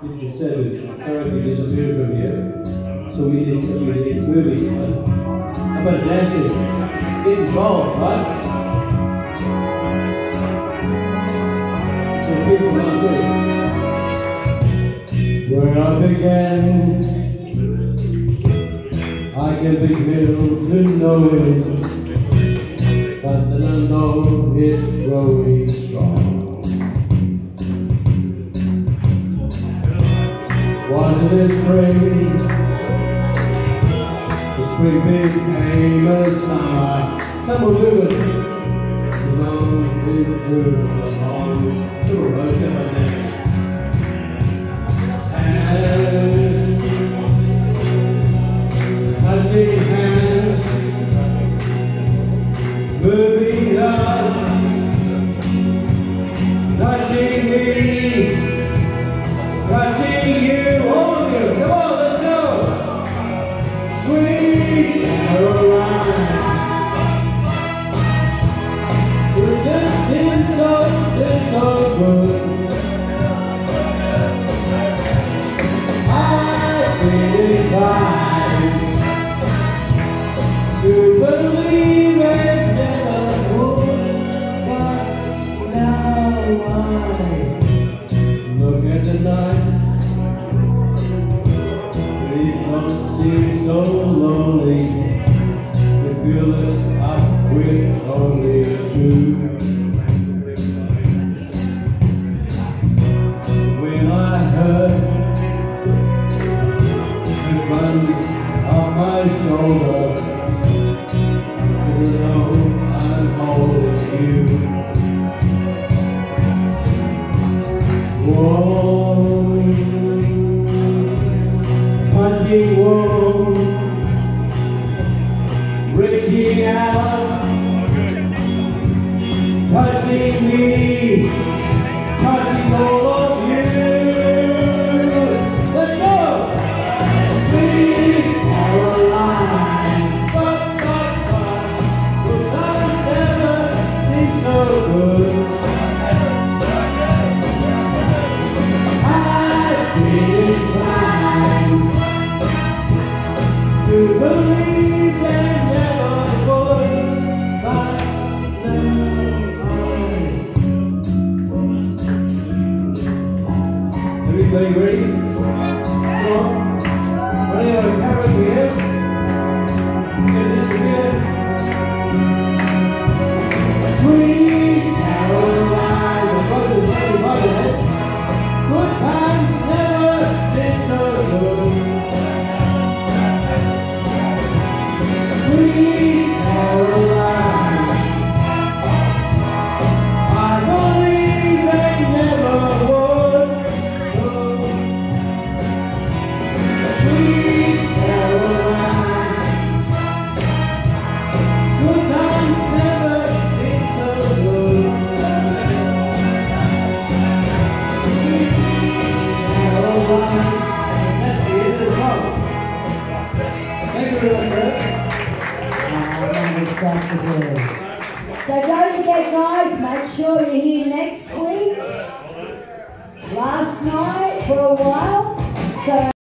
It said that currently disappeared from here, so we need to move it. How about dancing? Get involved, right? So people must say, where I began, I can begin to know it, but then I know it's growing strong. Wasn't it spring? The spring became a summer. Summer river, long big river along the road to my dance. Hands, touching hands, moving up, touching me, touching you. Come on, let's go! Sweet Caroline, you're just been so good. I've been inclined to believe it never would, but now I look at the night. Seems so lonely, you feel it up with only two. When I heard it runs up my shoulder, you know I'm holding you. Whoa. Touching warm, reaching out, touching me, touching all of you. Let's go! Sweet Caroline, but I've never seen so good. I've been inclined to believe they never would, but now everybody ready? Come on. Running out of carrots we have. Get this again. Sweet Caroline, the brother's happy mother. Good times never been so good. Sweet Caroline, I believe they never would. Sweet Caroline, good times never been so good. Sweet Caroline, that's the end of the song. Thank you very much, sir. So don't forget, guys, make sure you're here next week. Last night for a while. So